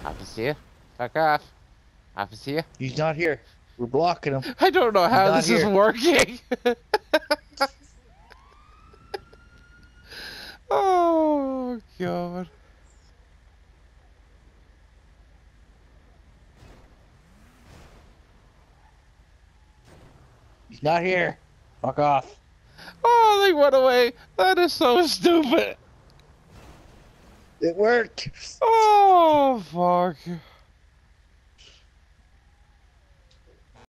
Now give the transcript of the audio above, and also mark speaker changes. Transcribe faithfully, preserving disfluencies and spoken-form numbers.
Speaker 1: Officer, fuck off. Officer.
Speaker 2: He's not here. We're blocking him.
Speaker 1: I don't know how this
Speaker 2: here.
Speaker 1: is working. Oh, God.
Speaker 2: He's not here. Fuck off.
Speaker 1: Oh, they went away. That is so stupid.
Speaker 2: It worked.
Speaker 1: Oh, fuck.